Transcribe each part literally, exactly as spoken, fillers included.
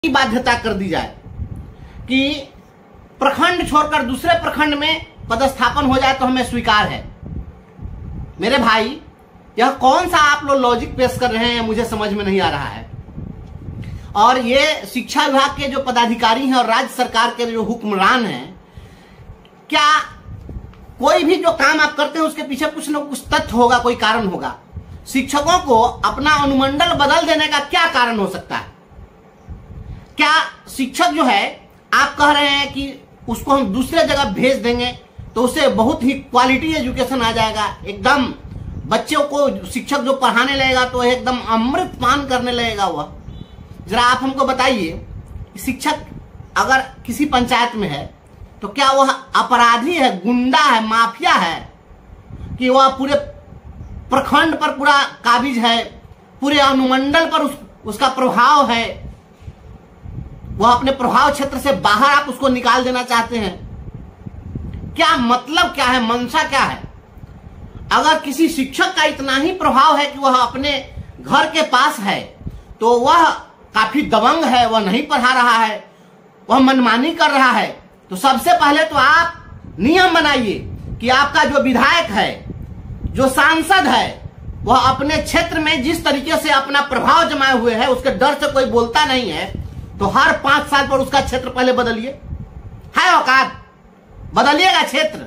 की बाध्यता कर दी जाए कि प्रखंड छोड़कर दूसरे प्रखंड में पदस्थापन हो जाए तो हमें स्वीकार है। मेरे भाई, यह कौन सा आप लोग लॉजिक पेश कर रहे हैं, मुझे समझ में नहीं आ रहा है। और ये शिक्षा विभाग के जो पदाधिकारी हैं और राज्य सरकार के जो हुक्मरान हैं, क्या कोई भी जो काम आप करते हैं उसके पीछे कुछ न कुछ तथ्य होगा, कोई कारण होगा। शिक्षकों को अपना अनुमंडल बदल देने का क्या कारण हो सकता है? क्या शिक्षक जो है, आप कह रहे हैं कि उसको हम दूसरे जगह भेज देंगे तो उससे बहुत ही क्वालिटी एजुकेशन आ जाएगा, एकदम बच्चों को शिक्षक जो पढ़ाने लगेगा तो एकदम अमृत पान करने लगेगा वह। जरा आप हमको बताइए, शिक्षक अगर किसी पंचायत में है तो क्या वह अपराधी है, गुंडा है, माफिया है, कि वह पूरे प्रखंड पर पूरा काबिज है, पूरे अनुमंडल पर उस, उसका प्रभाव है, वह अपने प्रभाव क्षेत्र से बाहर आप उसको निकाल देना चाहते हैं? क्या मतलब क्या है, मंशा क्या है? अगर किसी शिक्षक का इतना ही प्रभाव है कि वह अपने घर के पास है तो वह काफी दबंग है, वह नहीं पढ़ा रहा है, वह मनमानी कर रहा है, तो सबसे पहले तो आप नियम बनाइए कि आपका जो विधायक है, जो सांसद है, वह अपने क्षेत्र में जिस तरीके से अपना प्रभाव जमाए हुए है, उसके डर से कोई बोलता नहीं है, तो हर पांच साल पर उसका क्षेत्र पहले बदलिए। है औकात, बदलिएगा क्षेत्र।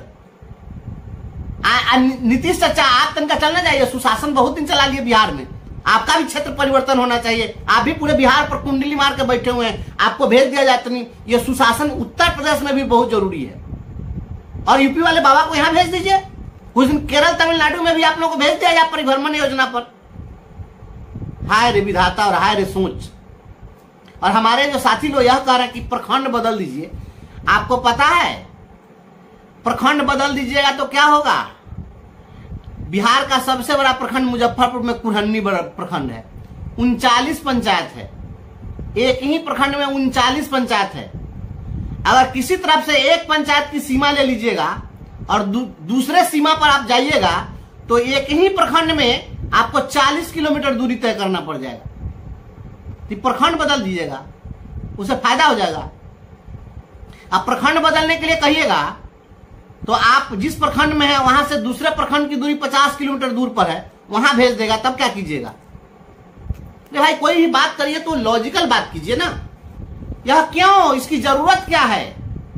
नीतीश चाचा, आप तनका चलना चाहिए, सुशासन बहुत दिन चला लिए बिहार में, आपका भी क्षेत्र परिवर्तन होना चाहिए। आप भी पूरे बिहार पर कुंडली मार के बैठे हुए हैं, आपको भेज दिया जाता नहीं। ये सुशासन उत्तर प्रदेश में भी बहुत जरूरी है, और यूपी वाले बाबा को यहां भेज दीजिए। कुछ दिन केरल तमिलनाडु में भी आप लोगों को भेज दिया जाए परिभ्रमण योजना पर। हाय रे विधाता और हाय रे सोच। और हमारे जो साथी लोग यह कह रहे हैं कि प्रखंड बदल दीजिए, आपको पता है प्रखंड बदल दीजिएगा तो क्या होगा? बिहार का सबसे बड़ा प्रखंड मुजफ्फरपुर में कुरहन्नी प्रखंड है, उनचालीस पंचायत है। एक ही प्रखंड में उनचालीस पंचायत है। अगर किसी तरफ से एक पंचायत की सीमा ले लीजिएगा और दू, दूसरे सीमा पर आप जाइएगा तो एक ही प्रखंड में आपको चालीस किलोमीटर दूरी तय करना पड़ जाएगा। तो प्रखंड बदल दीजिएगा, उसे फायदा हो जाएगा। अब प्रखंड बदलने के लिए कहिएगा तो आप जिस प्रखंड में है वहां से दूसरे प्रखंड की दूरी पचास किलोमीटर दूर पर है, वहां भेज देगा, तब क्या कीजिएगा? तो भाई कोई भी बात करिए तो लॉजिकल बात कीजिए ना। यह क्यों, इसकी जरूरत क्या है?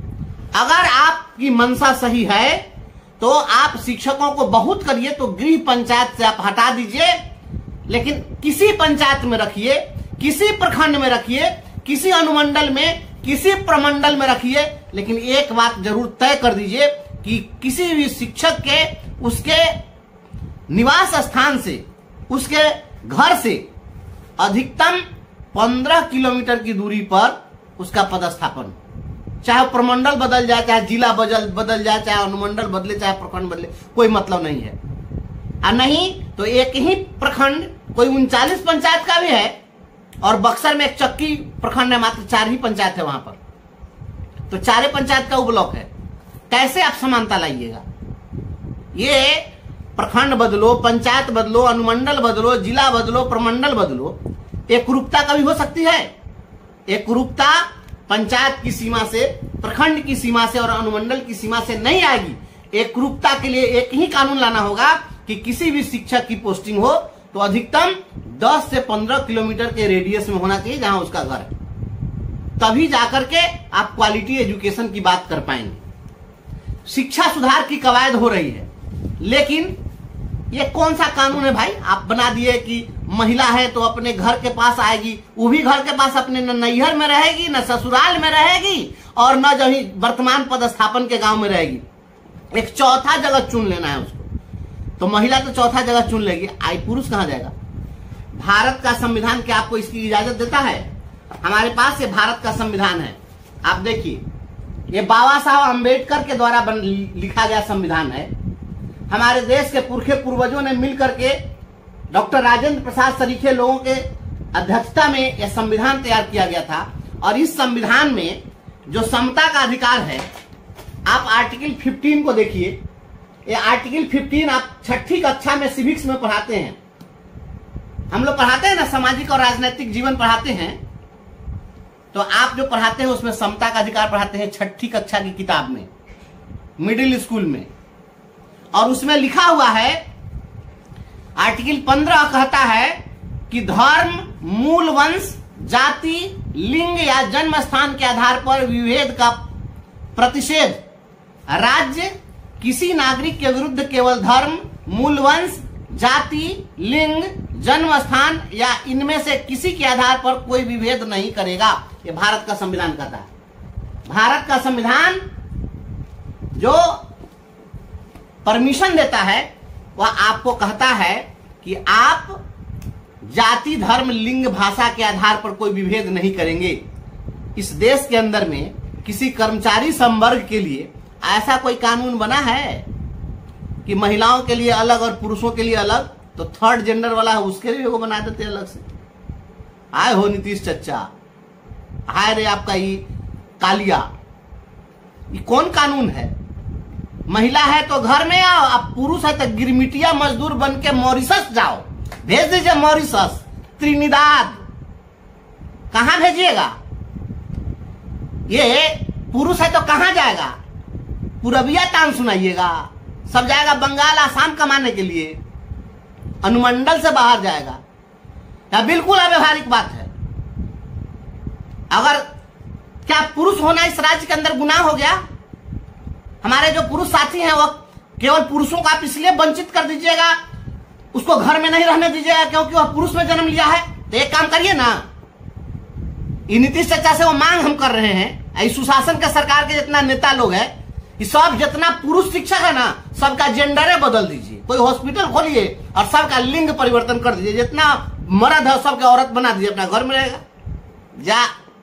अगर आपकी मंशा सही है तो आप शिक्षकों को बहुत करिए तो गृह पंचायत से आप हटा दीजिए, लेकिन किसी पंचायत में रखिए, किसी प्रखंड में रखिए, किसी अनुमंडल में, किसी प्रमंडल में रखिए, लेकिन एक बात जरूर तय कर दीजिए कि किसी भी शिक्षक के उसके निवास स्थान से, उसके घर से अधिकतम पंद्रह किलोमीटर की दूरी पर उसका पदस्थापन, चाहे प्रमंडल बदल जाए, चाहे जिला बदल बदल जाए, चाहे अनुमंडल बदले, चाहे प्रखंड बदले, कोई मतलब नहीं है। और नहीं तो एक ही प्रखंड, कोई उनचालीस पंचायत का भी है और बक्सर में एक चक्की प्रखंड है, मात्र चार ही पंचायत है वहां पर, तो चारे पंचायत का वो ब्लॉक है। कैसे आप समानता लाइएगा? ये प्रखंड बदलो, पंचायत बदलो, अनुमंडल बदलो, जिला बदलो, प्रमंडल बदलो, एक रूपता कभी हो सकती है? एक रूपता पंचायत की सीमा से, प्रखंड की सीमा से और अनुमंडल की सीमा से नहीं आएगी। एक रूपता के लिए एक ही कानून लाना होगा कि किसी भी शिक्षक की पोस्टिंग हो तो अधिकतम दस से पंद्रह किलोमीटर के रेडियस में होना चाहिए जहां उसका घर है, तभी जाकर के आप क्वालिटी एजुकेशन की बात कर पाएंगे। शिक्षा सुधार की कवायद हो रही है, लेकिन ये कौन सा कानून है भाई? आप बना दिए कि महिला है तो अपने घर के पास आएगी, वो भी घर के पास अपने न नैहर में रहेगी, न ससुराल में रहेगी, और न जो वर्तमान पदस्थापन के गांव में रहेगी। एक चौथा जगह चुन लेना है उसको। तो महिला तो चौथा जगह चुन लेगी, आई पुरुष कहां जाएगा? भारत का संविधान क्या आपको इसकी इजाजत देता है? हमारे पास ये भारत का संविधान है, आप देखिए, ये बाबा साहब अम्बेडकर के द्वारा बन लिखा गया संविधान है। हमारे देश के पुरखे पूर्वजों ने मिलकर के डॉक्टर राजेंद्र प्रसाद सरीखे लोगों के अध्यक्षता में यह संविधान तैयार किया गया था। और इस संविधान में जो समता का अधिकार है, आप आर्टिकल पंद्रह को देखिए। ये आर्टिकल पंद्रह आप छठी कक्षा में सिविक्स में पढ़ाते हैं, हम लोग पढ़ाते हैं ना, सामाजिक और राजनीतिक जीवन पढ़ाते हैं। तो आप जो पढ़ाते हैं उसमें समता का अधिकार पढ़ाते हैं छठी कक्षा की किताब में, मिडिल स्कूल में, और उसमें लिखा हुआ है आर्टिकल पंद्रह कहता है कि धर्म, मूल वंश, जाति, लिंग या जन्म स्थान के आधार पर विभेद का प्रतिषेध राज्य किसी नागरिक के विरुद्ध केवल धर्म, मूल वंश, जाति, लिंग, जन्म स्थान या इनमें से किसी के आधार पर कोई विभेद नहीं करेगा। ये भारत का संविधान कहता है। भारत का संविधान जो परमिशन देता है वह आपको कहता है कि आप जाति, धर्म, लिंग, भाषा के आधार पर कोई विभेद नहीं करेंगे। इस देश के अंदर में किसी कर्मचारी संवर्ग के लिए ऐसा कोई कानून बना है कि महिलाओं के लिए अलग और पुरुषों के लिए अलग? तो थर्ड जेंडर वाला है उसके लिए वो बना देते हैं अलग से। आए हो नीतीश चच्चा, हाय रे आपका ये कालिया, ये कौन कानून है? महिला है तो घर में आओ, अब पुरुष है तो गिरमिटिया मजदूर बन के मॉरिशस जाओ, भेज दीजिए मॉरिशस, त्रिनिदाद, कहां भेजिएगा? ये पुरुष है तो कहां जाएगा? पूरबिया तान सुनाइएगा, सब जाएगा बंगाल, आसाम कमाने के लिए, अनुमंडल से बाहर जाएगा। यह बिल्कुल अव्यवहारिक बात है। अगर क्या पुरुष होना इस राज्य के अंदर गुनाह हो गया? हमारे जो पुरुष साथी हैं वो केवल पुरुषों को आप इसलिए वंचित कर दीजिएगा, उसको घर में नहीं रहने दीजिएगा क्योंकि वह पुरुष में जन्म लिया है? तो एक काम करिए ना, नीतीश चर्चा से वो मांग हम कर रहे हैं, सुशासन के सरकार के जितना नेता लोग हैं, सब जितना पुरुष शिक्षक है ना, सबका जेंडरे बदल दीजिए, कोई हॉस्पिटल खोलिए और सबका लिंग परिवर्तन कर दीजिए, जितना मर्द है सबका औरत बना दीजिए, अपना घर में रहेगा। जा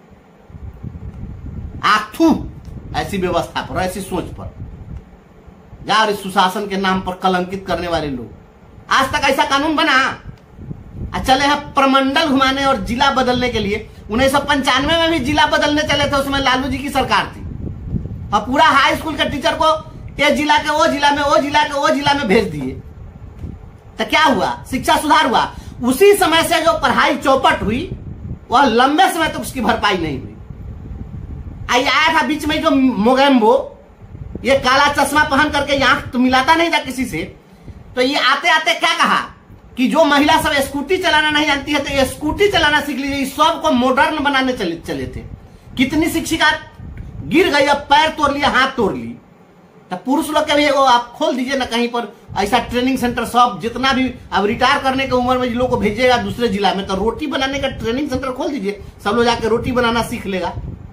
आथू ऐसी व्यवस्था पर, ऐसी सोच पर जा, और इस सुशासन के नाम पर कलंकित करने वाले लोग। आज तक ऐसा कानून बना? चले हैं प्रमंडल घुमाने और जिला बदलने के लिए। उन्नीस सौ पंचानवे में भी जिला बदलने चले थे, उसमें लालू जी की सरकार थी, और पूरा हाई स्कूल के टीचर को ये जिला के वो जिला में, वो जिला के वो जिला में भेज दिए। तो क्या हुआ? शिक्षा सुधार हुआ? उसी समय से जो पढ़ाई चौपट हुई वह लंबे समय तक तो उसकी भरपाई नहीं हुई। आई आया था बीच में जो मोगेम्बो, ये काला चश्मा पहन करके आंख तो मिलाता नहीं था किसी से, तो ये आते आते क्या कहा कि जो महिला सब स्कूटी चलाना नहीं जानती है तो ये स्कूटी चलाना सीख लीजिए। सबको मॉडर्न बनाने चले चले थे। कितनी शिक्षिका गिर गई, अब पैर तोड़ लिया, हाथ तोड़ ली। तो पुरुष लोग के भी वो आप खोल दीजिए ना कहीं पर ऐसा ट्रेनिंग सेंटर, सब जितना भी अब रिटायर करने की उम्र में लोग को भेजिएगा दूसरे जिला में, तो रोटी बनाने का ट्रेनिंग सेंटर खोल दीजिए, सब लोग जाके रोटी बनाना सीख लेगा।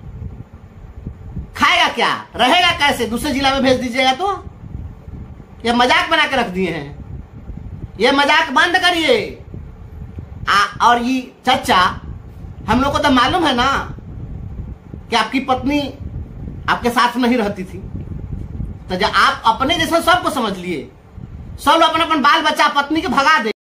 खाएगा क्या, रहेगा कैसे? दूसरे जिला में भेज दीजिएगा तो ये मजाक बना के रख दिए हैं। ये मजाक बंद करिए। और ये चचा, हम लोग को तो मालूम है ना कि आपकी पत्नी आपके साथ नहीं रहती थी, तो जब आप अपने जैसे सबको समझ लिए, सब लोग अपना अपन बाल बच्चा पत्नी के भगा दे।